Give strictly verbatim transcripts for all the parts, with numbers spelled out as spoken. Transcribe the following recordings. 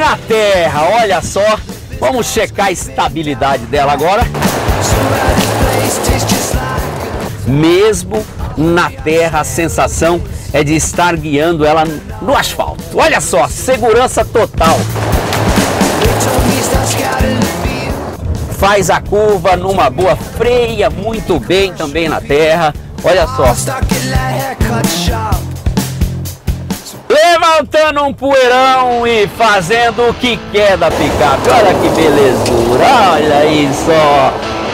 na terra, olha só. Vamos checar a estabilidade dela agora. Mesmo na terra, a sensação é de estar guiando ela no asfalto. Olha só, segurança total. Faz a curva numa boa, freia muito bem também na terra. Olha só. Levantando um poeirão e fazendo o que quer da picape. Olha que belezura, olha aí só.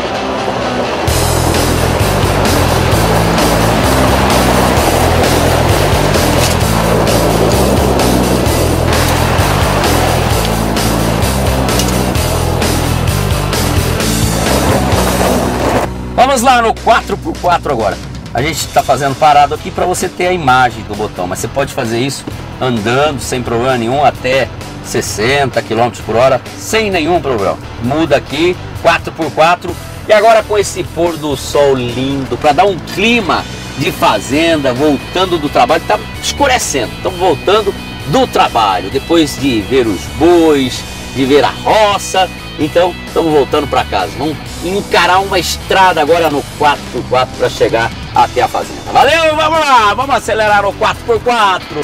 Vamos lá no quatro por quatro agora. A gente está fazendo parado aqui para você ter a imagem do botão, mas você pode fazer isso andando sem problema nenhum até sessenta quilômetros por hora, sem nenhum problema. Muda aqui, quatro por quatro, e agora com esse pôr do sol lindo, para dar um clima de fazenda, voltando do trabalho, está escurecendo, estamos voltando do trabalho, depois de ver os bois, de ver a roça, então estamos voltando para casa. Vamos encarar uma estrada agora no quatro por quatro para chegar até a fazenda. Valeu, vamos lá, vamos acelerar no quatro por quatro.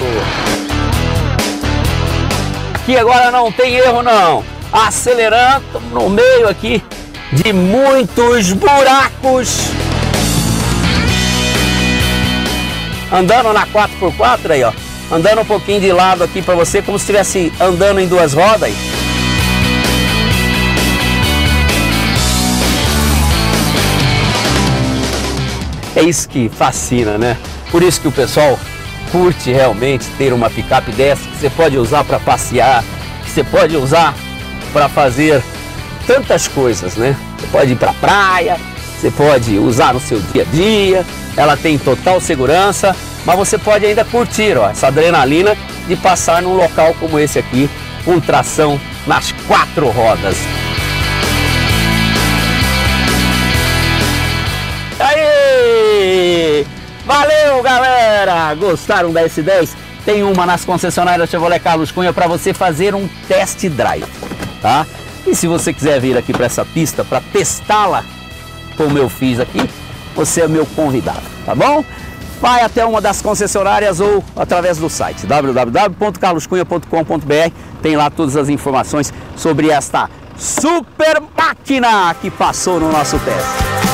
Aqui agora não tem erro não, acelerando no meio aqui de muitos buracos. Andando na quatro por quatro aí, ó, andando um pouquinho de lado aqui para você, como se estivesse andando em duas rodas. É isso que fascina, né? Por isso que o pessoal curte realmente ter uma picape dessa, que você pode usar para passear, que você pode usar para fazer tantas coisas, né? Você pode ir para a praia, você pode usar no seu dia a dia, ela tem total segurança, mas você pode ainda curtir, ó, essa adrenalina de passar num local como esse aqui, com tração nas quatro rodas. Aí! Valeu, galera! Gostaram da S dez? Tem uma nas concessionárias Chevrolet Carlos Cunha para você fazer um test drive, tá? E se você quiser vir aqui para essa pista para testá-la, como eu fiz aqui, você é meu convidado, tá bom? Vai até uma das concessionárias ou através do site w w w ponto carlos cunha ponto com ponto b r. Tem lá todas as informações sobre esta super máquina que passou no nosso teste.